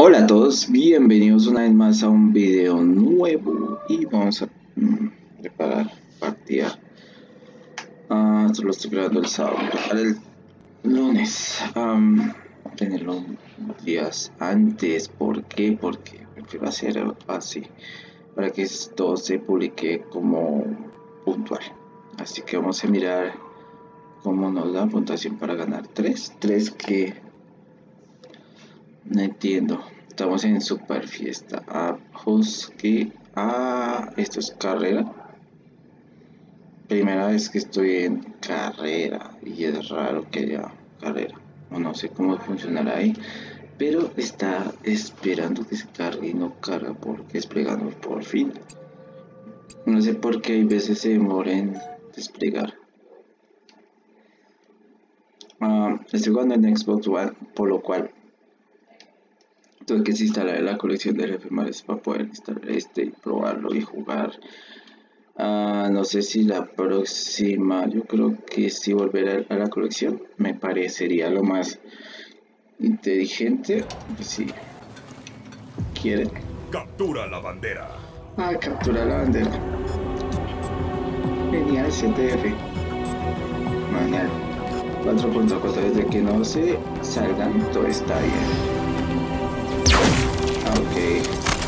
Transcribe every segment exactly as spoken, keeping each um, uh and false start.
Hola a todos, bienvenidos una vez más a un video nuevo y vamos a mm, preparar partida. Uh, esto lo estoy grabando el sábado, para el lunes, um, tenerlo días antes. ¿Por qué? Porque prefiero hacer así, para que esto se publique como puntual. Así que vamos a mirar cómo nos da puntuación para ganar tres, tres que no entiendo. Estamos en super fiesta. Ah, Husky. Ah, esto es carrera. Primera vez que estoy en carrera y es raro que haya carrera. O no sé cómo funcionará ahí, pero está esperando que se cargue y no carga porque desplegando por fin. No sé por qué hay veces se demora en desplegar. Uh, estoy jugando en Xbox One, por lo cual tuve que instalar la colección de efemérides para poder instalar este y probarlo y jugar. Uh, no sé si la próxima, yo creo que si volver a, a la colección me parecería lo más inteligente. Si quieren. Captura la bandera. Ah, captura la bandera. Genial, C T F. Genial. cuatro contra cuatro, desde que no se salgan, todo está bien. Ok.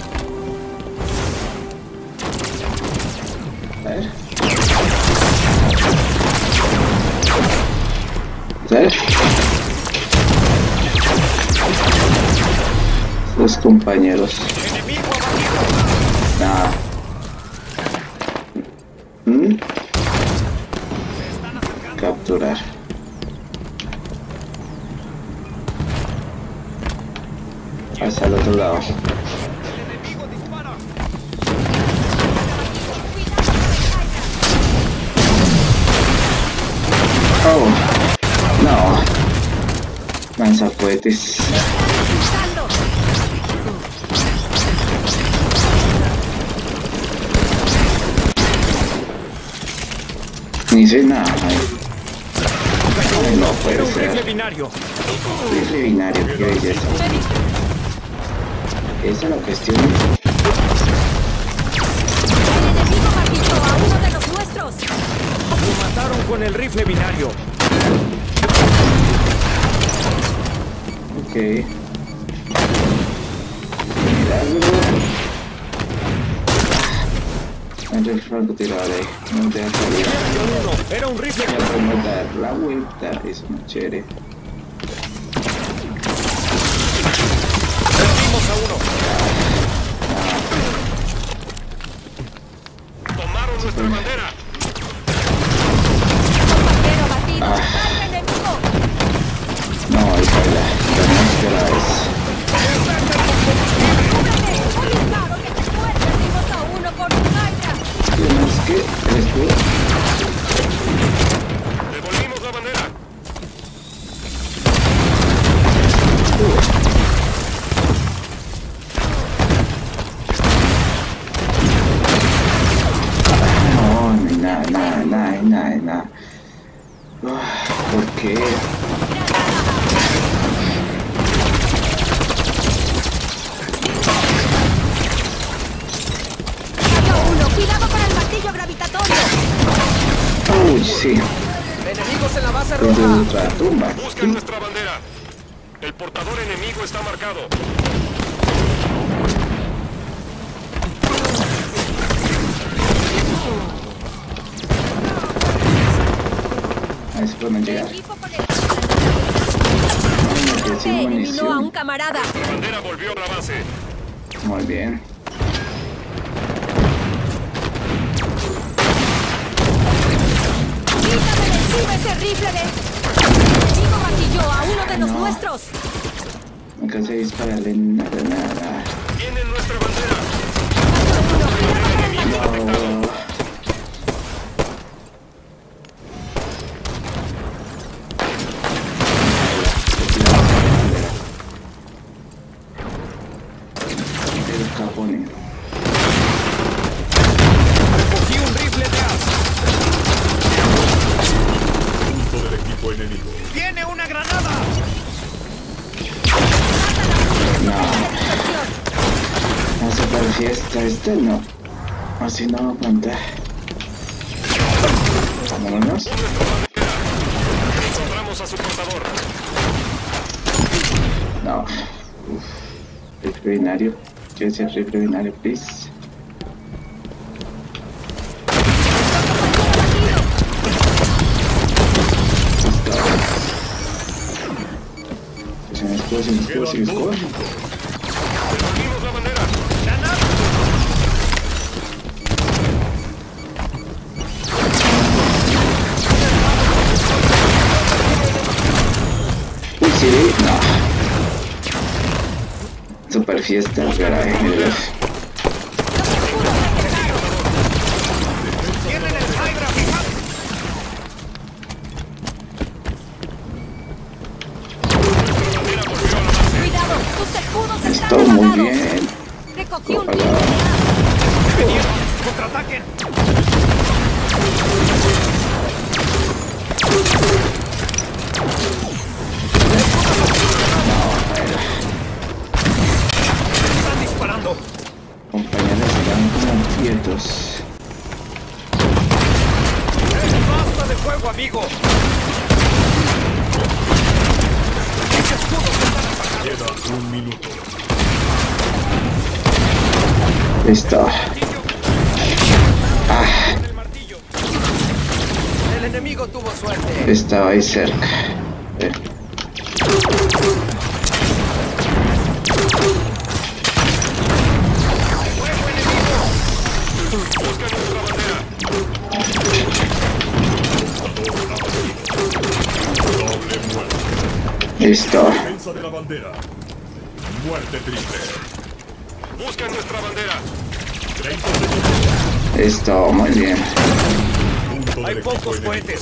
A ver. ¿Sabes? Los compañeros. Nada. ¿Mm? Capturar. Hacia el otro lado. Oh, no. Lanzacohetes. Ni sé nada. Ay, no puede ser. Rifle binario. Rifle binario, qué belleza. Esa es la cuestión. El enemigo mató a uno de los nuestros. Lo mataron con el rifle binario. Ok. Milagro. Entre el francotirador ahí. No te deja salir. Era un rifle. Ya podemos dar la vuelta. Eso es chévere. Perdimos a uno. Tomaron nuestra bandera. Compañero batido. Ah. ¡Al enemigo! No, esa es la, la máscara es... ¡Cúbrete! ¡Cuidado que te muerde! ¡Dimos a uno con un Hydra! Tienes que... ¿Eres tú? Devolvimos la bandera. No, no hay nada, nada, nada, nada, nada. Uf, ¿por qué? ¡Cayó uno! ¡Cuidado con el martillo gravitatorio! Uy, sí. Enemigos en la base Desde otra tumba. Buscan nuestra bandera. El portador enemigo está marcado. A ver si podemos El llegar. equipo con el... Ay, me quedé sin eliminó a un munición. camarada. La bandera volvió a la base. Muy bien. ¡Quítame de encima ese rifle de... El enemigo matilló a uno de los No. nuestros. No alcancé a dispararle nada, nada. Tienen nuestra bandera. ¡Cayó uno! ¡Cuidado con el martillo! No. El capone. Recogí un rifle de as. Punto del equipo enemigo. ¡Tiene una granada! No. fiesta, este no. Así no va a aguantar. Vámonos. Encontramos a su portador. No. Uf. Rifle binario. ¿Qué es el rifle binario, please? Sin escudo, sin escudo, sin escudo. Devolvimos la bandera. Uy, sí, no. Super fiesta, garaje, mira. Esto muy bien. Recogí un Ojalá. ¡Contraataquen! ¡Están disparando! Compañeros están como quietos. ¡Basta de fuego, amigo! ¡Ese escudo se está atacando! Queda un minuto. Listo. Ah, El martillo. El enemigo tuvo suerte. estaba ahí cerca. Eh. Busca nuestra bandera. Doble muerte. Listo. Defensa de la bandera. Muerte triple. Busca nuestra bandera. treinta segundos. Listo, muy bien. Punto Hay pocos cohetes.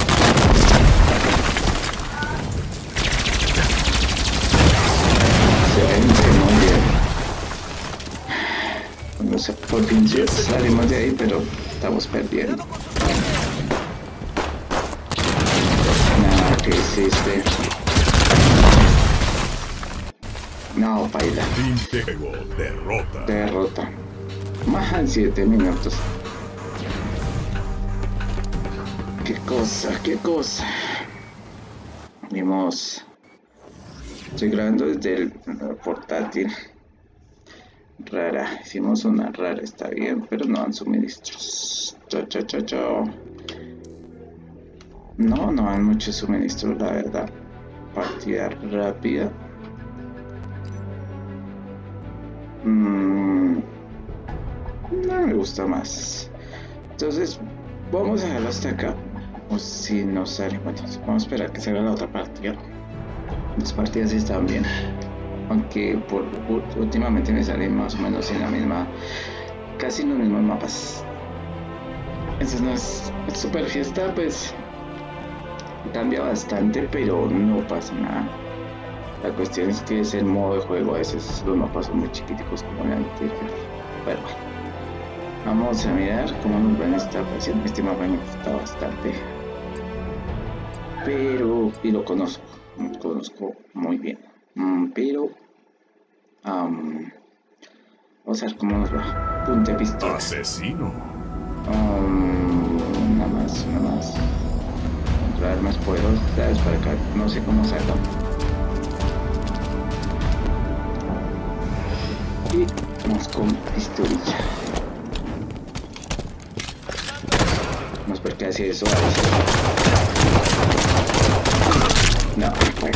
Excelente, muy bien. No sé por fin si salimos de ahí, pero estamos perdiendo. Nada, ¿qué hiciste? No, baila. Juego, derrota. Derrota. Más en siete minutos. Qué cosa, qué cosa. Vimos. Estoy grabando desde el portátil. Rara. Hicimos una rara, está bien, pero no dan suministros. Chao, chao, chao, chao. No, no dan muchos suministros, la verdad. Partida rápida. Mm, no me gusta más. Entonces, vamos a dejarlo hasta acá. O si no sale, bueno, vamos a esperar que salga la otra partida. Las partidas sí están bien. Aunque por, últimamente me salen más o menos en la misma, casi en los mismos mapas. Entonces no es super fiesta, pues cambia bastante, pero no pasa nada. La cuestión es que es el modo de juego, a veces los mapas son muy chiquiticos como el anterior. Pero bueno, vamos a mirar cómo nos va en esta ocasión. Este mapa me gusta bastante, pero, y lo conozco, lo conozco muy bien. Mm, pero um, vamos a ver cómo nos va. Punta de pistola. Asesino. Um, una más, una más. Contra armas poderosas para acá. No sé cómo salga. Y vamos con pistolilla. No sé por qué hacía eso. No, bueno.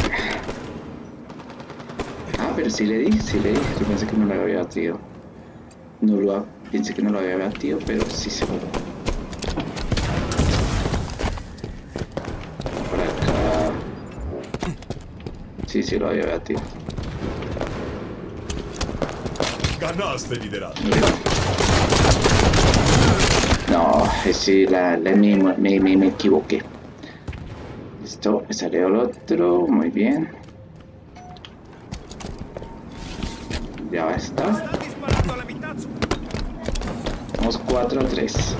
Ah, pero sí le di, sí le di. Yo pensé que no lo había batido. No lo ha, pensé que no lo había batido, pero sí se pudo. Por acá. Sí, sí lo había batido. Ganaste liderazgo. No, sí, la, la me, me, me, me equivoqué. Listo, me salió el otro, muy bien. Ya está. Están disparando a la mitad. Vamos cuatro a tres.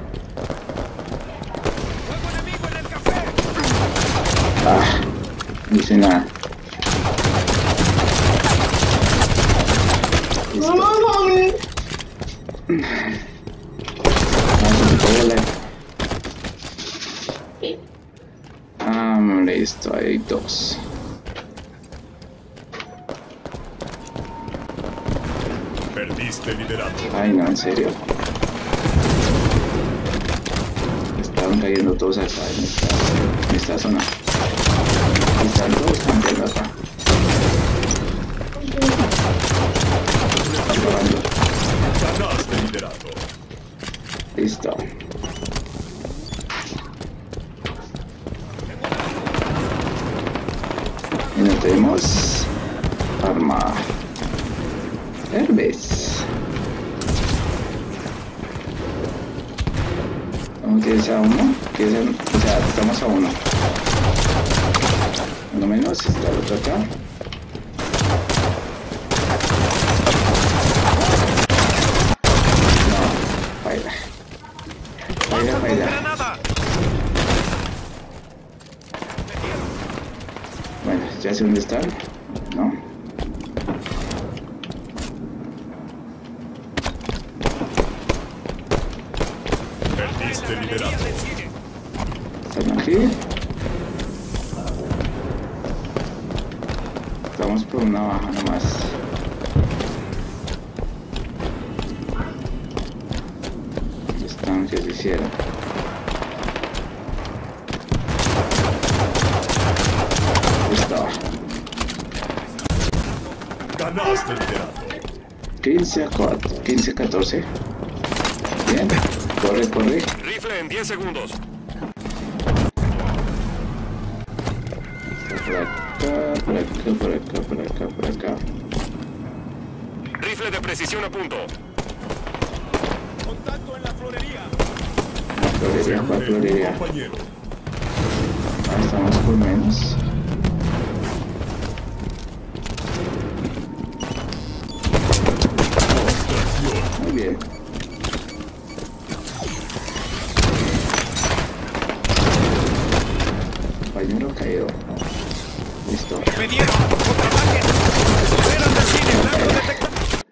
Fuego enemigo en el café. Ah, no hice nada. Listo. Ah, listo, hay dos. Perdiste liderato. Ay, no, en serio. Estaban cayendo todos acá en esta, en esta zona. Están todos campeando acá. Están probando. Ganaste liderato. Listo. Y no tenemos arma. Herbes. Vamos a a uno. Que es el, o sea, estamos a uno. Uno menos. Está el otro acá. No. Baila. Baila, baila. Bueno, ya sé dónde están. No. Perdiste liderato. Están aquí. Estamos por una baja nomás. Están que se hicieron. Listo. Ganaste liderato. quince a cuatro, quince a catorce. Bien. Corre, corre. Rifle en diez segundos. Por acá, por acá, por acá, por acá, por acá. Rifle de precisión a punto. Contacto en la florería. La florería, ¿cuál florería? Compañero. Ah, estamos por menos. Muy bien. Compañero caído. Listo. ¡Me dieron! ¡Contraataque! ¡Esperan del cine! ¡Blanco detectado!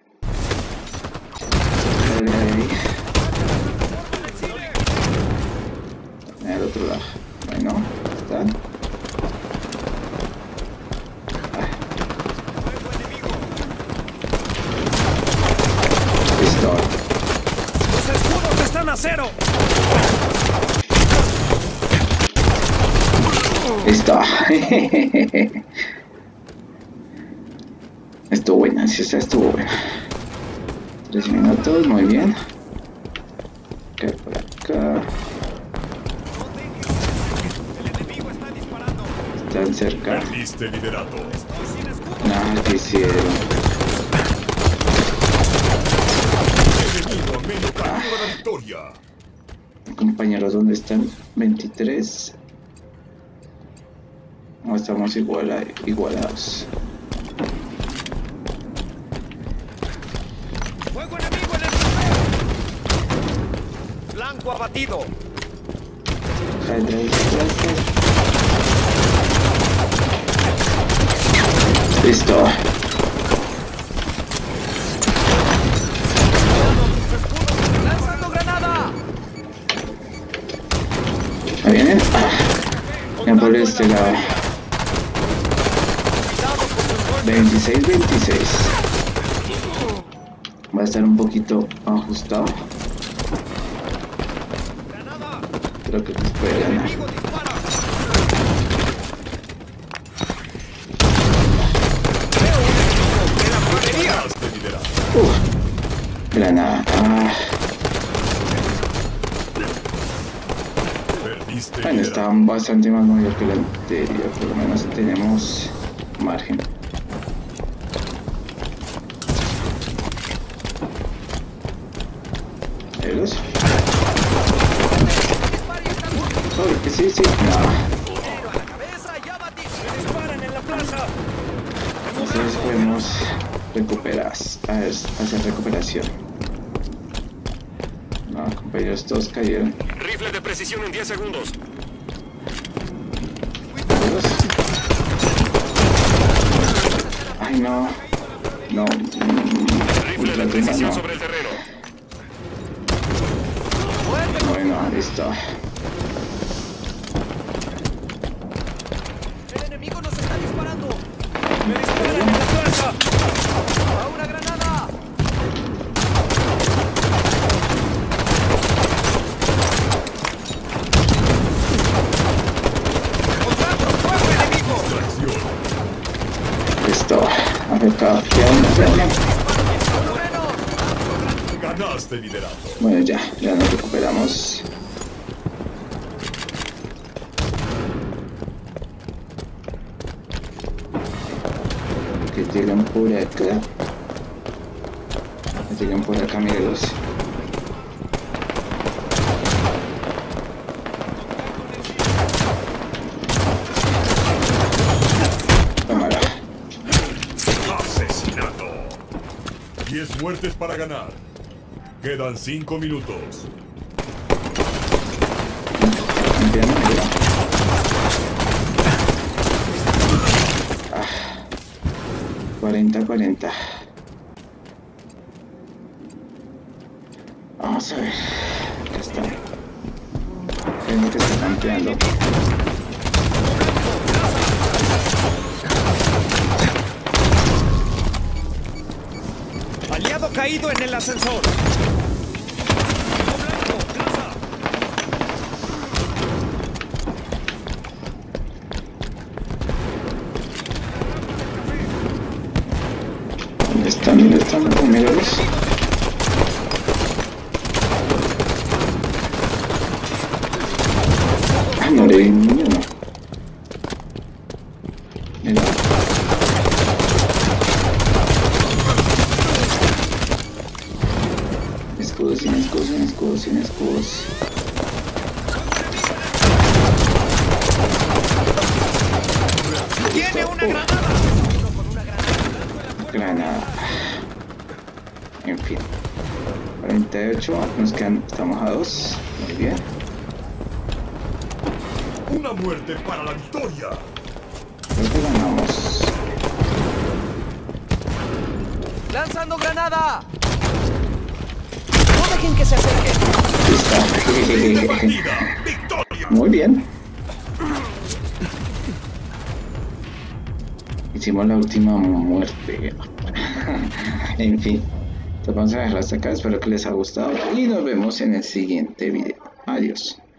Dale, dale, ahí. Al otro lado. Bueno, están. Listo. ¡Los escudos están a cero! Listo. Estuvo buena, sí, esta estuvo buena. Tres minutos, muy bien. Acá, por acá. ¡El enemigo está disparando! Están cerca. Perdiste liderato. ¡Estoy sin escudo! Nada que hicieron. Enemigo medio camino de la victoria. Compañeros, ¿dónde están? veintitrés. No, estamos igual, igualados. ¡Fuego enemigo en el trofeo! ¡Blanco abatido! Listo. ¡Lanzando granada! ¿Me vienen? Ah, ven por este lado. veintiséis veintiséis. Va a estar un poquito ajustado. Creo que nos puede ganar. ¡Enemigo dispara! ¡Veo un enemigo en la florería! Ganaste liderato. Uf, granada. Ah, Perdiste bueno, liderato. está bastante más movido que la anterior. Por lo menos tenemos margen. ¿Velos? ¡Dispara y está muerto! Uy, sí, sí. No. ¡Tiro a la cabeza y abatido! ¡Me disparan en la plaza! Entonces podemos recuperar, a ver, hacer recuperación. No, compañeros, todos cayeron. Rifle de precisión en diez segundos. ¿Velos? Ay, no. No. Rifle de precisión sobre el terreno. Listo. El enemigo nos está disparando. Me disparan en la plaza. ¡A una granada! ¡Contacto! ¡Fuego enemigo! Extracción. Listo. Afectado. Queda una zona. Ganaste liderato. Bueno, ya, ya nos recuperamos. Que llegan por acá. Que llegan por acá, amigos. Cámara. Asesinato. diez muertes para ganar. Quedan cinco minutos. Entiendo, mira. Ah, cuarenta cuarenta. Vamos a ver. Acá está. Es lo que está campeando. Aliado caído en el ascensor. ¿Dónde están? ¿Dónde están los primeros? Ah, no le vi ni uno. Mira. Escudos, sin escudos, sin escudos, sin escudos. Tiene una granada. Granada. En fin. cuarenta y ocho. Nos quedan. Estamos a dos. Muy bien. Una muerte para la victoria. Creo que ganamos. ¡Lanzando granada! No dejen que se acerque. Listo. Partida. Victoria. Muy bien. Hicimos la última muerte. En fin. Entonces vamos a dejarlo hasta acá. Espero que les haya gustado. Y nos vemos en el siguiente video. Adiós.